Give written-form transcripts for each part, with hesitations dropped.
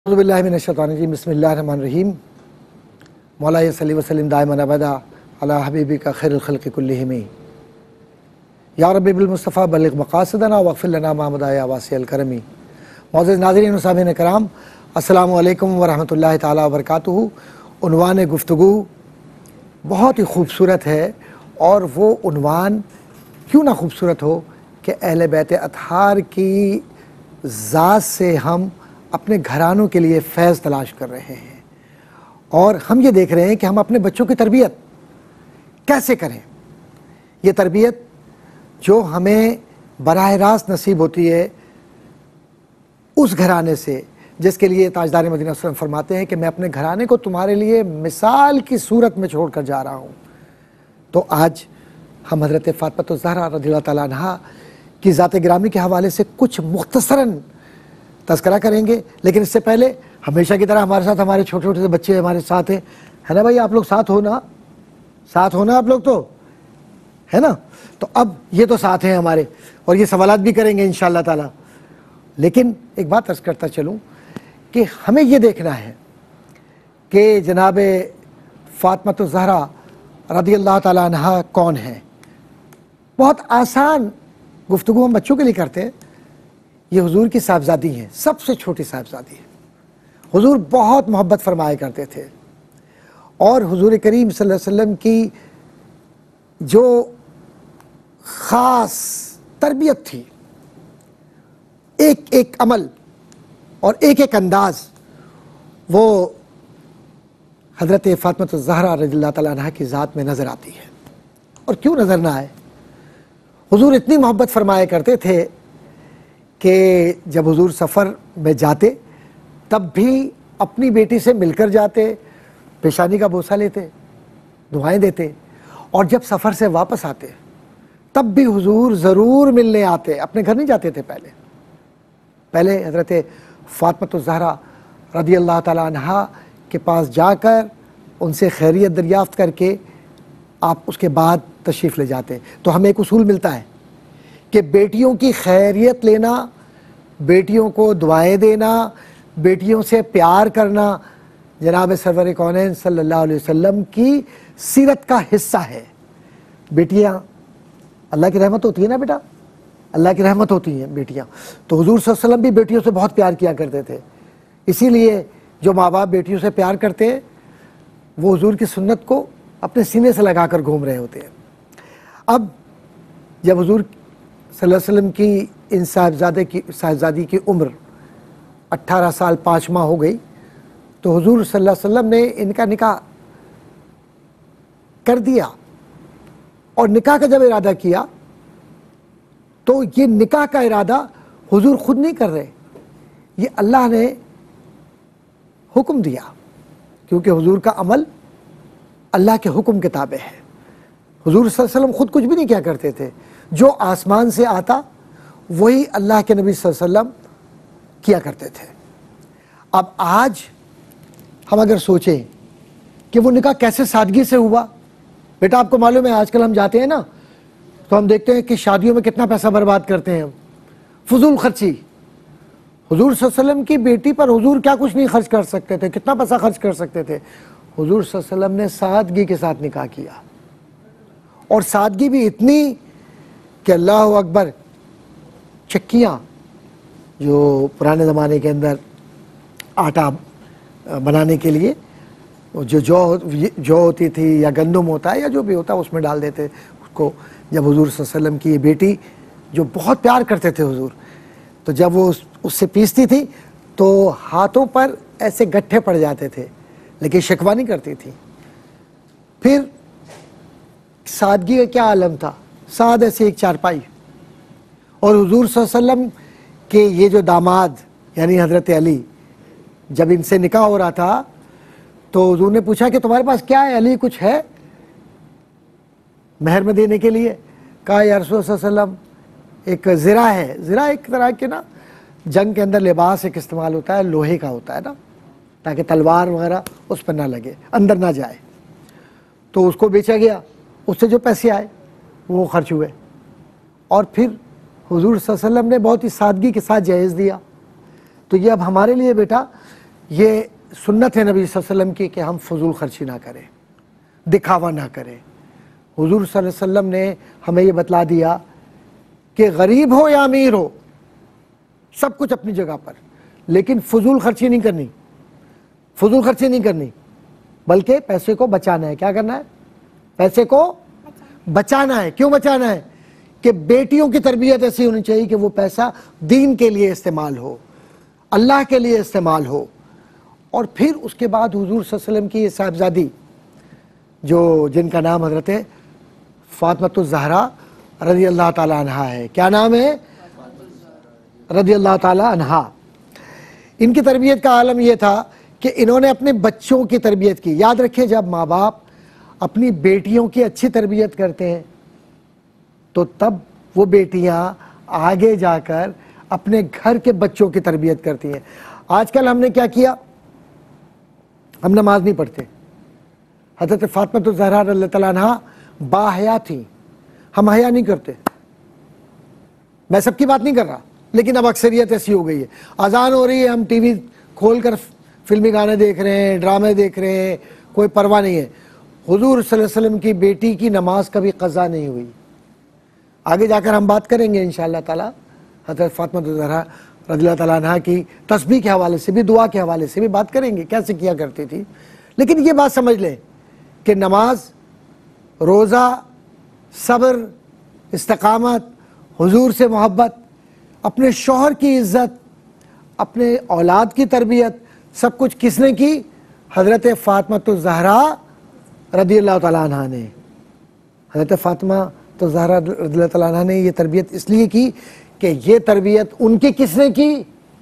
اعوذ باللہ من الشیطان الرجیم بسم اللہ الرحمن الرحیم مولا صلی وسلم دائما ابدا علی حبیبک خیر الخلق کلہم یا رب بالمصطفیٰ بلغ مقاصدنا واغفر لنا ما مضى یا واسع الکرم۔ معزز ناظرین و سامعین کرام، السلام علیکم ورحمۃ اللہ تعالیٰ وبرکاتہ۔ عنوان گفتگو بہت ہی خوبصورت ہے، اور وہ عنوان کیوں نہ خوبصورت ہو کہ اہل بیت اطہار کی ذات سے ہم اپنے گھرانوں کے لیے فیض تلاش کر رہے ہیں، اور ہم یہ دیکھ رہے ہیں کہ ہم اپنے بچوں کی تربیت کیسے کریں۔ یہ تربیت جو ہمیں براہ راست نصیب ہوتی ہے اس گھرانے سے جس کے لیے تاجدار مدینہ صلی اللہ علیہ وسلم فرماتے ہیں کہ میں اپنے گھرانے کو تمہارے لیے مثال کی صورت میں چھوڑ کر جا رہا ہوں۔ تو آج ہم حضرت فاطمہ الزہرا رضی اللہ تعالیٰ عنہا کی ذات گرامی کے حوالے سے کچھ مختصراً تذکرہ کریں گے، لیکن اس سے پہلے ہمیشہ کی طرح ہمارے ساتھ ہمارے چھوٹے چھوٹے سے بچے ہمارے ساتھ ہیں، ہے نا بھائی؟ آپ لوگ ساتھ ہونا آپ لوگ تو ہے نا؟ تو اب یہ تو ساتھ ہیں ہمارے، اور یہ سوالات بھی کریں گے انشاءاللہ تعالی۔ لیکن ایک بات عرض کرتا چلوں کہ ہمیں یہ دیکھنا ہے کہ جناب فاطمہ الزہرا رضی اللہ تعالیٰ عنہا کون ہیں۔ بہت آسان گفتگو ہم بچوں کے لیے کرتے ہیں۔ یہ حضور کی صاحبزادی ہیں، سب سے چھوٹی صاحبزادی ہے۔ حضور بہت محبت فرمایا کرتے تھے، اور حضور کریم صلی اللہ علیہ وسلم کی جو خاص تربیت تھی، ایک ایک عمل اور ایک ایک انداز، وہ حضرت فاطمہ الزہرا رضی اللہ تعالیٰ عنہا کی ذات میں نظر آتی ہے۔ اور کیوں نظر نہ آئے؟ حضور اتنی محبت فرمایا کرتے تھے کہ جب حضور سفر میں جاتے تب بھی اپنی بیٹی سے مل کر جاتے، پیشانی کا بوسہ لیتے، دعائیں دیتے، اور جب سفر سے واپس آتے تب بھی حضور ضرور ملنے آتے، اپنے گھر نہیں جاتے تھے۔ پہلے حضرت فاطمہ الزہرا رضی اللہ تعالیٰ عنہا کے پاس جا کر ان سے خیریت دریافت کر کے آپ اس کے بعد تشریف لے جاتے۔ تو ہمیں ایک اصول ملتا ہے کہ بیٹیوں کی خیریت لینا، بیٹیوں کو دعائیں دینا، بیٹیوں سے پیار کرنا جناب سرور کونین صلی اللہ علیہ وسلم کی سیرت کا حصہ ہے۔ بیٹیاں اللہ کی رحمت ہوتی ہے نا بیٹا، اللہ کی رحمت ہوتی ہیں بیٹیاں۔ تو حضور صلی اللہ علیہ وسلم بھی بیٹیوں سے بہت پیار کیا کرتے تھے، اسی لیے جو ماں باپ بیٹیوں سے پیار کرتے ہیں وہ حضور کی سنت کو اپنے سینے سے لگا کر گھوم رہے ہوتے ہیں۔ اب جب حضور صلی اللہ علیہ وسلم کی ان صاحبزادی کی عمر 18 سال 5 ماہ ہو گئی، تو حضور صلی اللہ علیہ وسلم نے ان کا نکاح کر دیا، اور نکاح کا جب ارادہ کیا تو یہ نکاح کا ارادہ حضور خود نہیں کر رہے، یہ اللہ نے حکم دیا، کیونکہ حضور کا عمل اللہ کے حکم کے تابع ہے۔ حضور صلی اللہ علیہ وسلم خود کچھ بھی نہیں کیا کرتے تھے، جو آسمان سے آتا وہی اللہ کے نبی صلی اللہ علیہ وسلم کیا کرتے تھے۔ اب آج ہم اگر سوچیں کہ وہ نکاح کیسے سادگی سے ہوا، بیٹا آپ کو معلوم ہے آج کل ہم جاتے ہیں نا تو ہم دیکھتے ہیں کہ شادیوں میں کتنا پیسہ برباد کرتے ہیں ہم، فضول خرچی۔ حضور صلی اللہ علیہ وسلم کی بیٹی پر حضور کیا کچھ نہیں خرچ کر سکتے تھے، کتنا پیسہ خرچ کر سکتے تھے؟ حضور صلی اللہ علیہ وسلم نے سادگی کے ساتھ نکاح کیا، اور سادگی بھی اتنی کہ اللہ اکبر، چکیاں جو پرانے زمانے کے اندر آٹا بنانے کے لیے جو ہوتی تھی یا گندم ہوتا ہے یا جو بھی ہوتا ہے اس میں ڈال دیتے اس کو۔ جب حضور صلی اللہ علیہ وسلم کی یہ بیٹی جو بہت پیار کرتے تھے حضور، تو جب وہ اس سے پیستی تھی تو ہاتھوں پر ایسے گٹھے پڑ جاتے تھے، لیکن شکوہ نہیں کرتی تھی۔ پھر سادگی کا کیا عالم تھا، سادہ ایسی ایک چارپائی، اور حضور صلی اللہ علیہ وسلم کے یہ جو داماد یعنی حضرت علی، جب ان سے نکاح ہو رہا تھا تو حضور نے پوچھا کہ تمہارے پاس کیا ہے علی، کچھ ہے مہر میں دینے کے لیے؟ کہا یا رسول اللہ صلی اللہ علیہ وسلم ایک زرہ ہے۔ زرہ ایک طرح کے نا جنگ کے اندر لباس ایک استعمال ہوتا ہے، لوہے کا ہوتا ہے نا، تاکہ تلوار وغیرہ اس پر نہ لگے، اندر نہ جائے۔ تو اس کو بیچا گیا، اس سے جو پیسے آئے وہ خرچ ہوئے، اور پھر حضور صلی اللہ علیہ وسلم نے بہت ہی سادگی کے ساتھ جہیز دیا۔ تو یہ اب ہمارے لیے بیٹا یہ سنت ہے نبی صلی اللہ علیہ وسلم کی کہ ہم فضول خرچی نہ کریں، دکھاوا نہ کریں۔ حضور صلی اللہ علیہ وسلم نے ہمیں یہ بتلا دیا کہ غریب ہو یا امیر ہو، سب کچھ اپنی جگہ پر، لیکن فضول خرچی نہیں کرنی، فضول خرچی نہیں کرنی، بلکہ پیسے کو بچانا ہے۔ کیا کرنا ہے؟ پیسے کو بچانا ہے۔ کیوں بچانا ہے؟ کہ بیٹیوں کی تربیت ایسی ہونی چاہیے کہ وہ پیسہ دین کے لیے استعمال ہو، اللہ کے لیے استعمال ہو۔ اور پھر اس کے بعد حضور صلی اللہ علیہ وسلم کی یہ صاحبزادی جن کا نام حضرت فاطمۃ الزہرا رضی اللہ تعالی عنہا ہے۔ کیا نام ہے؟ رضی اللہ تعالی عنہا۔ ان کی تربیت کا عالم یہ تھا کہ انہوں نے اپنے بچوں کی تربیت کی۔ یاد رکھیں، جب ماں باپ اپنی بیٹیوں کی اچھی تربیت کرتے ہیں تو تب وہ بیٹیاں آگے جا کر اپنے گھر کے بچوں کی تربیت کرتی ہیں۔ آج کل ہم نے کیا کیا؟ ہم نماز نہیں پڑھتے۔ حضرت فاطمۃ الزہرا رضی اللہ تعالیٰ عنہا باحیا تھیں، ہم حیا نہیں کرتے۔ میں سب کی بات نہیں کر رہا، لیکن اب اکثریت ایسی ہو گئی ہے، اذان ہو رہی ہے، ہم ٹی وی کھول کر فلمی گانے دیکھ رہے ہیں، ڈرامے دیکھ رہے ہیں، کوئی پرواہ نہیں ہے۔ حضور صلی اللہ علیہ وسلم کی بیٹی کی نماز کبھی قضا نہیں ہوئی۔ آگے جا کر ہم بات کریں گے انشاءاللہ تعالی حضرت فاطمۃ الزہرا رضی اللہ تعالیٰ عنہا کی تسبیح کے حوالے سے بھی، دعا کے حوالے سے بھی بات کریں گے، کیسے کیا کرتی تھی۔ لیکن یہ بات سمجھ لیں کہ نماز، روزہ، صبر، استقامت، حضور سے محبت، اپنے شوہر کی عزت، اپنے اولاد کی تربیت، سب کچھ کس نے کی؟ حضرت فاطمۃ الزہرا رضی اللہ تعالیٰ عنہا نے۔ حضرت فاطمہ تو زہرا رضی اللہ تعالیٰ عنہ نے یہ تربیت اس لیے کی کہ یہ تربیت ان کی کس نے کی؟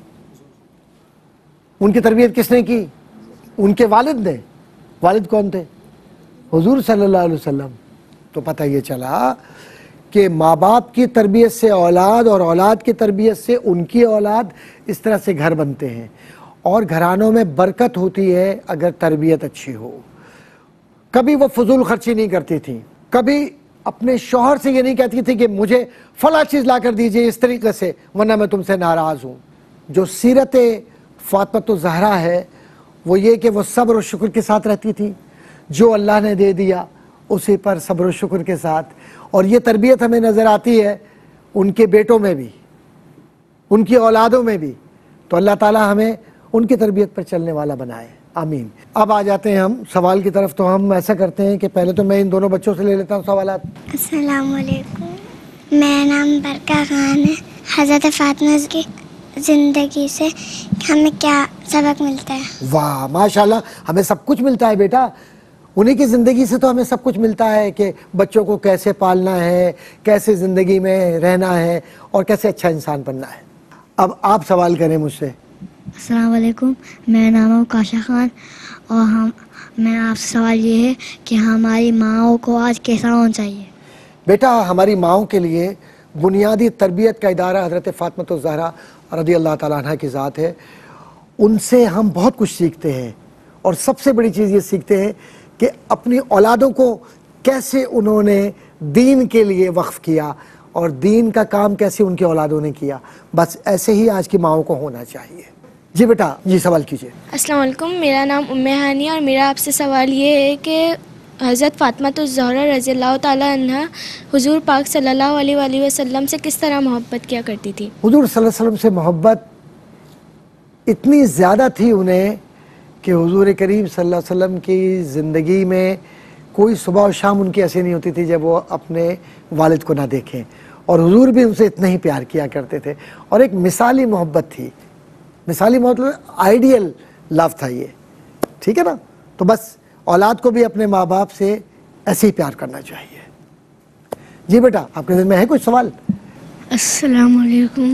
ان کی تربیت کس نے کی؟ ان کے والد نے۔ والد کون تھے؟ حضور صلی اللہ علیہ وسلم۔ تو پتہ یہ چلا کہ ماں باپ کی تربیت سے اولاد، اور اولاد کی تربیت سے ان کی اولاد، اس طرح سے گھر بنتے ہیں، اور گھرانوں میں برکت ہوتی ہے اگر تربیت اچھی ہو۔ کبھی وہ فضول خرچی نہیں کرتی تھی، کبھی اپنے شوہر سے یہ نہیں کہتی تھی کہ مجھے فلاں چیز لا کر دیجئے اس طریقے سے ورنہ میں تم سے ناراض ہوں۔ جو سیرت فاطمۃ الزہرا ہے وہ یہ کہ وہ صبر و شکر کے ساتھ رہتی تھی، جو اللہ نے دے دیا اسی پر صبر و شکر کے ساتھ۔ اور یہ تربیت ہمیں نظر آتی ہے ان کے بیٹوں میں بھی، ان کی اولادوں میں بھی۔ تو اللہ تعالی ہمیں ان کی تربیت پر چلنے والا بنائے، آمین۔ اب آ جاتے ہیں ہم سوال کی طرف۔ تو ہم ایسا کرتے ہیں کہ پہلے تو میں ان دونوں بچوں سے لے لیتا ہوں سوالات۔ السلام علیکم، میرا نام برکہ خان ہے۔ حضرت فاطمہ کی زندگی سے ہمیں کیا سبق ملتا ہے؟ واہ ماشاءاللہ، ہمیں سب کچھ ملتا ہے بیٹا۔ انہیں کی زندگی سے تو ہمیں سب کچھ ملتا ہے کہ بچوں کو کیسے پالنا ہے، کیسے زندگی میں رہنا ہے، اور کیسے اچھا انسان بننا ہے۔ اب آپ سوال کریں مجھ سے۔ السلام علیکم، میرا نام ہے کاشا خان، اور میرا آپ سے سوال یہ ہے کہ ہماری ماؤں کو آج کیسا ہونا چاہیے؟ بیٹا ہماری ماؤں کے لیے بنیادی تربیت کا ادارہ حضرت فاطمۃ الزہرا رضی اللہ تعالیٰ عنہ کی ذات ہے۔ ان سے ہم بہت کچھ سیکھتے ہیں، اور سب سے بڑی چیز یہ سیکھتے ہیں کہ اپنی اولادوں کو کیسے انہوں نے دین کے لیے وقف کیا، اور دین کا کام کیسے ان کی اولادوں نے کیا۔ بس ایسے ہی آج کی ماؤں کو ہونا چاہیے۔ جی بیٹا، جی سوال کیجئے۔ السلام علیکم، میرا نام ہانی اور میرا آپ سے سوال یہ ہے کہ حضرت فاطمۃ الزہرا رضی اللہ تعالیٰ عنہ حضور پاک صلی اللہ علیہ وآلہ وسلم سے کس طرح محبت کیا کرتی تھی؟ حضور صلی اللہ علیہ وسلم سے محبت اتنی زیادہ تھی انہیں کہ حضور کریم صلی اللہ علیہ وسلم کی زندگی میں کوئی صبح و شام ان کی ایسی نہیں ہوتی تھی جب وہ اپنے والد کو نہ دیکھیں، اور حضور بھی ان سے اتنا ہی پیار کیا کرتے تھے، اور ایک مثالی محبت تھی۔ مثالی مطلب آئیڈیل لو تھا یہ، ٹھیک ہے نا؟ تو بس اولاد کو بھی اپنے ماں باپ سے ایسے ہی پیار کرنا چاہیے۔ جی بیٹا، آپ کے ذہن میں ہے کوئی سوال؟ السلام علیکم،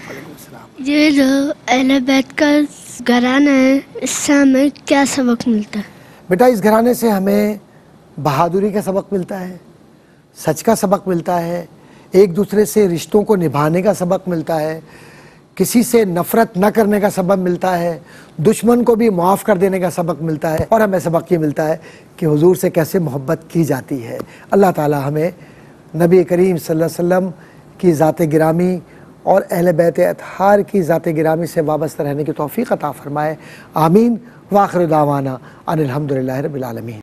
یہ جو اہل بیت کا گھرانہ ہے، اس سے ہمیں کیا سبق ملتا ہے؟ بیٹا اس گھرانے سے ہمیں بہادری کا سبق ملتا ہے، سچ کا سبق ملتا ہے، ایک دوسرے سے رشتوں کو نبھانے کا سبق ملتا ہے، کسی سے نفرت نہ کرنے کا سبق ملتا ہے، دشمن کو بھی معاف کر دینے کا سبق ملتا ہے، اور ہمیں سبق یہ ملتا ہے کہ حضور سے کیسے محبت کی جاتی ہے۔ اللہ تعالی ہمیں نبی کریم صلی اللہ علیہ وسلم کی ذات گرامی اور اہل بیت اطہار کی ذات گرامی سے وابستہ رہنے کی توفیق عطا فرمائے. آمین. وآخر دعوانا ان الحمدللہ رب العالمین.